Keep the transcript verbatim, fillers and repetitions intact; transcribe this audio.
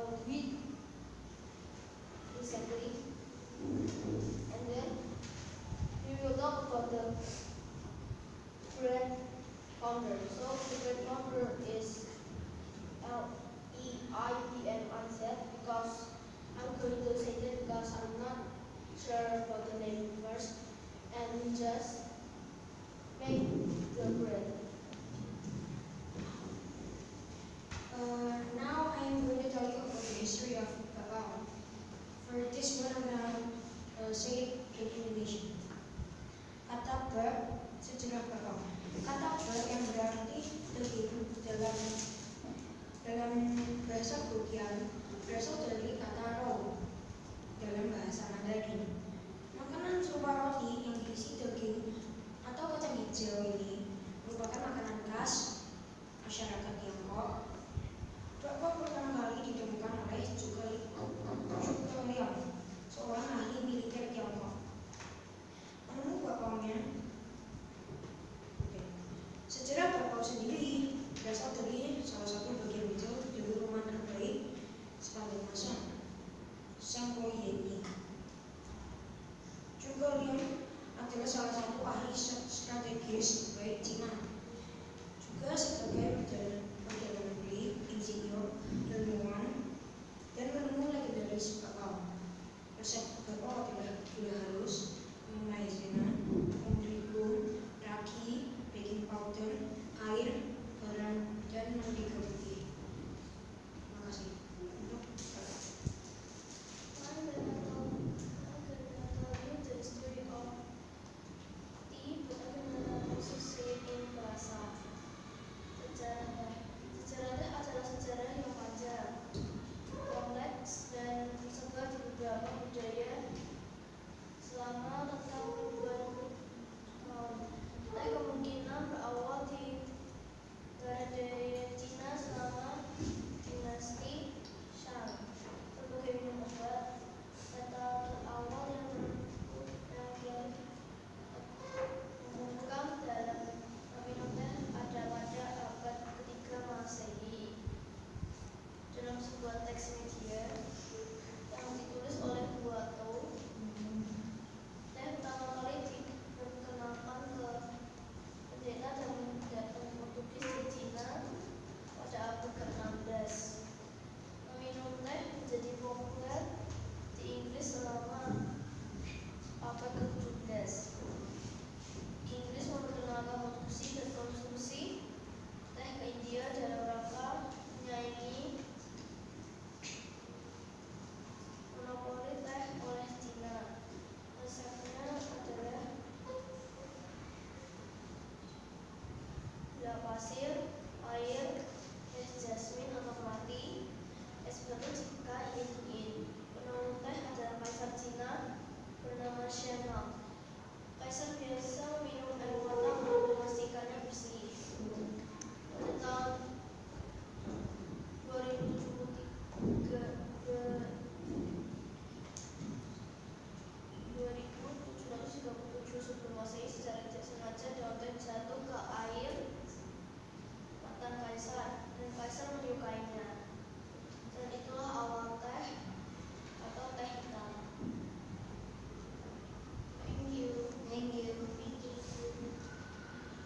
about wheat recently, and then we will talk about the bread founder. So the bread founder is L E I B M I Z, because I'm going to say that because I'm not sure about the name first, and we just make the bread. Uh, now I am going to tell you about the history of cacao. For this one, I'm gonna uh, say it in Indonesian. Kata ber sejarah kakao. Kata ber yang berarti daging dalam dalam bahasa Bukian berasal dari kata roll dalam bahasa Mandarin. Makanan serupa roti yang diisi daging atau kacang hijau ini merupakan makanan khas masyarakat Tiongkok. Bakpao pertama kali ditemukan oleh Zhuge Liang, seorang ahli militer Tiongkok. Menemu bakpaonya. Sejarah bakpao sendiri berasal dari salah satu bagian kecil dari rumah terbaik sepanjang masa, Sampo Yeni. Zhuge Liang adalah salah satu ahli strategis terbaik Cina, juga sebagai perdana negeri, insinyur, ilmuwan, dan menemu legendaris bakpao. Resep bakpao adalah gula halus, maizena, terigu, ragi, baking powder, air, garam, dan mentega putih. Terima kasih. Untuk I'm gonna tell, I'm gonna tell you the story of tea, but I'm gonna also say it in bahasa. Sejarahnya, sejarahnya adalah sejarah yang panjang, kompleks, dan tersebar di beberapa budaya selama rentang ribuan tahun. Ada kemungkinan berawal di budaya Cina selama dinasti Shang. Sebagai minum obat, kata awal yang yang mengungkap dalam minum teh ada pada abad ketiga Masehi. Dalam sebuah teks media yang ditulis oleh Buato, teh pertama kali diperkenalkan ke pendeta dan pendatang Portugis di Cina pada abad ke enam belas. Meminum teh menjadi populer di Inggris selama abad ke tujuh belas. Inggris memperkenalkan produksi dan konsumsi teh ke India dalam rangka menyaingi monopoli teh oleh Cina. Resepnya adalah gula pasir, air, es jasmin atau melati, es batu jika ingin. Penemu teh adalah kaisar Cina bernama Shen Lang. Kaisar biasa minum air matang